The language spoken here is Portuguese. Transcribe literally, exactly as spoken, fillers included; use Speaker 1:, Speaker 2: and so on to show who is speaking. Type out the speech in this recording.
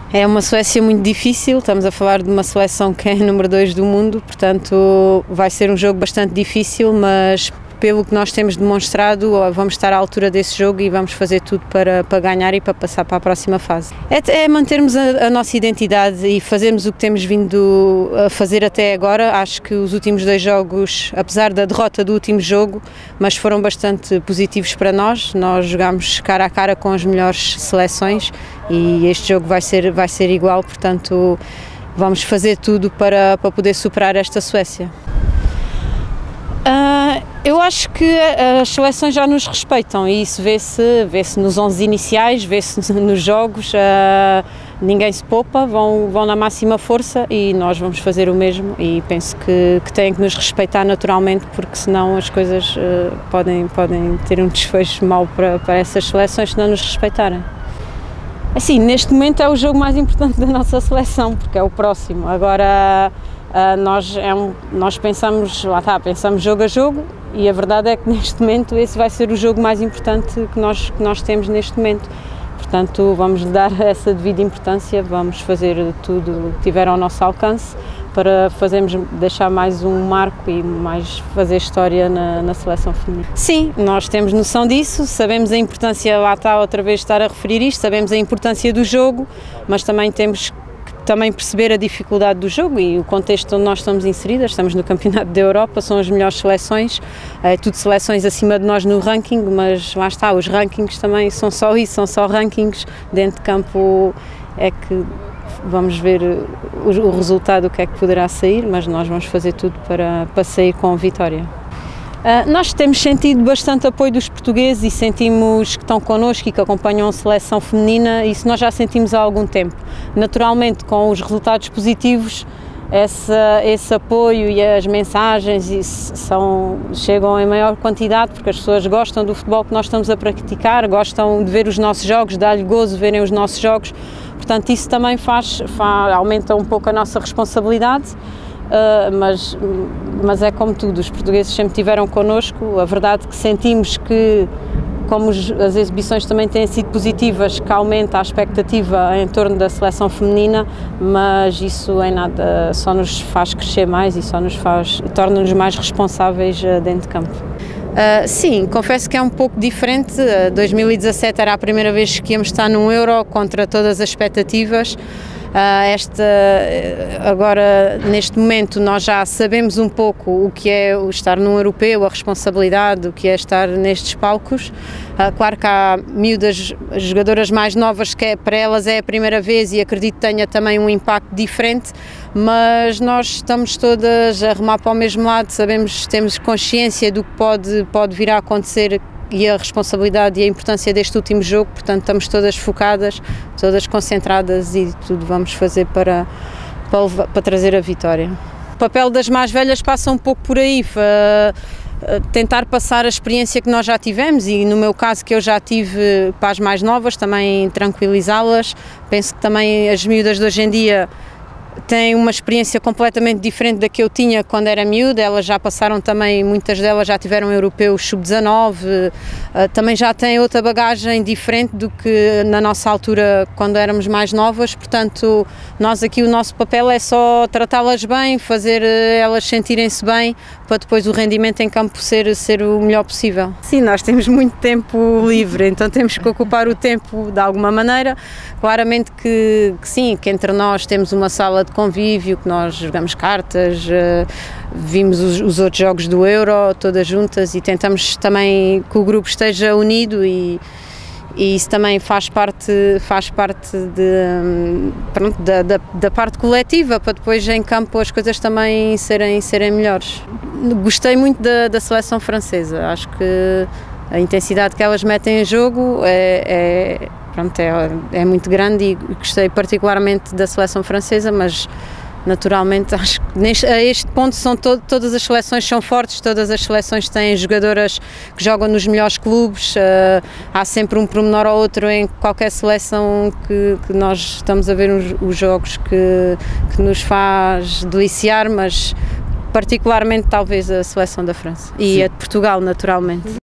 Speaker 1: É uma Suécia muito difícil, estamos a falar de uma seleção que é número dois do mundo, portanto vai ser um jogo bastante difícil, mas pelo que nós temos demonstrado, vamos estar à altura desse jogo e vamos fazer tudo para, para ganhar e para passar para a próxima fase. É, é mantermos a, a nossa identidade e fazermos o que temos vindo a fazer até agora. Acho que os últimos dois jogos, apesar da derrota do último jogo, mas foram bastante positivos para nós. Nós jogámos cara a cara com as melhores seleções e este jogo vai ser, vai ser igual, portanto vamos fazer tudo para, para poder superar esta Suécia. Uh, eu acho que as seleções já nos respeitam e isso vê-se vê-se nos onze iniciais, vê-se nos jogos, uh, ninguém se poupa, vão, vão na máxima força e nós vamos fazer o mesmo e penso que, que têm que nos respeitar naturalmente, porque senão as coisas uh, podem, podem ter um desfecho mau para, para essas seleções se não nos respeitarem. Assim, neste momento é o jogo mais importante da nossa seleção, porque é o próximo. Agora Uh, nós, é um, nós pensamos, lá está, pensamos jogo a jogo e a verdade é que neste momento esse vai ser o jogo mais importante que nós, que nós temos neste momento. Portanto, vamos lhe dar essa devida importância, vamos fazer tudo o que tiver ao nosso alcance para fazermos, deixar mais um marco e mais fazer história na, na seleção feminina. Sim, nós temos noção disso, sabemos a importância, lá está outra vez estar a referir isto, sabemos a importância do jogo, mas também temos também perceber a dificuldade do jogo e o contexto onde nós estamos inseridas. Estamos no Campeonato da Europa, são as melhores seleções, é tudo seleções acima de nós no ranking, mas lá está, os rankings também são só isso, são só rankings, dentro de campo é que vamos ver o, o resultado, o que é que poderá sair, mas nós vamos fazer tudo para, para sair com a vitória. Uh, nós temos sentido bastante apoio dos portugueses e sentimos que estão connosco e que acompanham a seleção feminina, isso nós já sentimos há algum tempo. Naturalmente, com os resultados positivos, essa, esse apoio e as mensagens isso são, chegam em maior quantidade, porque as pessoas gostam do futebol que nós estamos a praticar, gostam de ver os nossos jogos, dá-lhe gozo verem os nossos jogos, portanto isso também faz, faz, aumenta um pouco a nossa responsabilidade. Uh, mas, mas é como tudo, os portugueses sempre estiveram connosco, a verdade é que sentimos que, como os, as exibições também têm sido positivas, que aumenta a expectativa em torno da seleção feminina, mas isso em nada só nos faz crescer mais e só nos faz, torna-nos mais responsáveis uh, dentro de campo. Uh, sim, confesso que é um pouco diferente. Uh, dois mil e dezassete era a primeira vez que íamos estar num Euro contra todas as expectativas. Uh, esta, agora, neste momento, nós já sabemos um pouco o que é o estar num europeu, a responsabilidade, o que é estar nestes palcos. Uh, claro que há miúdas, jogadoras mais novas, que é, para elas é a primeira vez e acredito que tenha também um impacto diferente, mas nós estamos todas a remar para o mesmo lado, sabemos, temos consciência do que pode, pode vir a acontecer e a responsabilidade e a importância deste último jogo, portanto estamos todas focadas, todas concentradas e tudo vamos fazer para, para, para trazer a vitória. O papel das mais velhas passa um pouco por aí, tentar passar a experiência que nós já tivemos e no meu caso que eu já tive para as mais novas, também tranquilizá-las. Penso que também as miúdas de hoje em dia têm uma experiência completamente diferente da que eu tinha quando era miúda, elas já passaram também, muitas delas já tiveram europeus sub dezanove, também já têm outra bagagem diferente do que na nossa altura quando éramos mais novas, portanto nós aqui o nosso papel é só tratá-las bem, fazer elas sentirem-se bem para depois o rendimento em campo ser, ser o melhor possível. Sim, nós temos muito tempo livre, então temos que ocupar o tempo de alguma maneira, claramente que, que sim, que entre nós temos uma sala de convívio, que nós jogamos cartas, uh, vimos os, os outros jogos do Euro todas juntas e tentamos também que o grupo esteja unido e, e isso também faz parte, faz parte de, pronto, da, da, da parte coletiva para depois em campo as coisas também serem, serem melhores. Gostei muito da, da seleção francesa, acho que a intensidade que elas metem em jogo é, é Pronto, é, é muito grande e gostei particularmente da seleção francesa, mas naturalmente acho que neste, a este ponto são to, todas as seleções são fortes, todas as seleções têm jogadoras que jogam nos melhores clubes, uh, há sempre um pormenor ou outro em qualquer seleção que, que nós estamos a ver os, os jogos que, que nos faz deliciar, mas particularmente talvez a seleção da França e Sim. a de Portugal naturalmente.